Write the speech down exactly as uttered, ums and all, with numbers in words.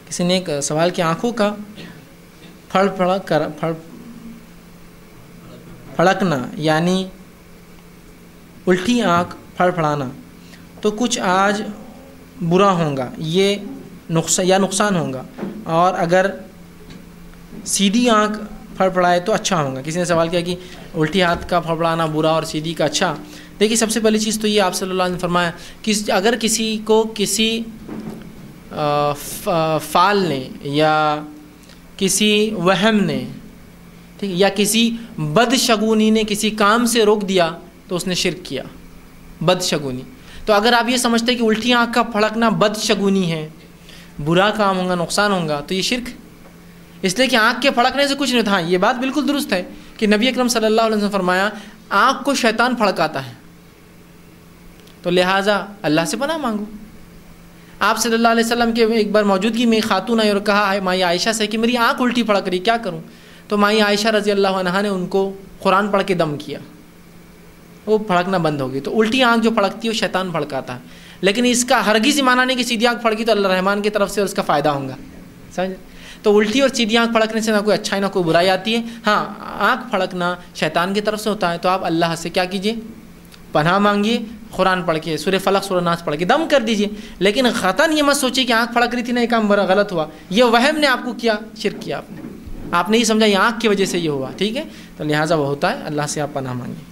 کسی نے ایک سوال کیا آنکھوں کا پھڑ پھڑا کر پھڑ پھڑکنا یعنی الٹی آنکھ پھڑ پھڑانا تو کچھ آج برا ہوگا یہ نقصان یا نقصان ہوگا، اور اگر سیدھی آنکھ پھڑ پھڑائے تو اچھا ہوگا۔ کسی نے سوال کیا کہ الٹی ہاتھ کا پھڑ پھڑانا برا اور سیدھی کا اچھا۔ دیکھیے سب سے پہلی چیز تو یہ آپ صلی اللہ علیہ وسلم نے فرمایا کہ اگر کسی کو کسی فال نے یا کسی وہم نے ٹھیک یا کسی بدشگونی نے کسی کام سے روک دیا تو اس نے شرک کیا، بدشگونی۔ تو اگر آپ یہ سمجھتے کہ الٹی آنکھ کا پھڑکنا بدشگونی ہے، برا کام ہوگا، نقصان ہوگا، تو یہ شرک، اس لیے کہ آنکھ کے پھڑکنے سے کچھ نہیں ہوتا۔ ہاں یہ بات بالکل درست ہے کہ نبی اکرم صلی اللہ علیہ وسلم نے فرمایا آنکھ کو شیطان پھڑکاتا ہے، تو لہٰذا اللہ سے پناہ مانگو۔ آپ صلی اللہ علیہ وسلم کے ایک بار موجودگی میں ایک خاتون آئی اور کہا ہے مائی عائشہ سے کہ میری آنکھ الٹی پھڑک رہی، کیا کروں؟ تو مائی عائشہ رضی اللہ عنہا نے ان کو قرآن پڑھ کے دم کیا، وہ پھڑکنا بند ہو گئی۔ تو الٹی آنکھ جو پھڑکتی ہے وہ شیطان پھڑکاتا ہے، لیکن اس کا ہرگز ہی معنی نہیں کہ سیدھی آنکھ پھڑکی تو اللہ رحمان کی طرف سے اور اس کا فائدہ ہوگا، سمجھ؟ تو الٹی اور سیدھی آنکھ پھڑکنے سے نہ کوئی اچھائی نہ کوئی برائی آتی ہے۔ ہاں آنکھ پھڑکنا شیطان کی طرف سے ہوتا ہے، تو آپ اللہ سے کیا کیجئے؟ پناہ مانگیے، قرآن پڑھ کے سورہ فلق سورہ ناس پڑھ کے دم کر دیجئے، لیکن قطعاً یہ مت سوچیے کہ آنکھ پھڑک رہی تھی نا یہ کام بڑا غلط ہوا، یہ وہم نے آپ کو کیا؟ شرک کیا آپ نے، آپ نے یہ سمجھا یہ آنکھ کی وجہ سے یہ ہوا، ٹھیک ہے؟ تو لہٰذا وہ ہوتا ہے، اللہ سے آپ پناہ مانگیں۔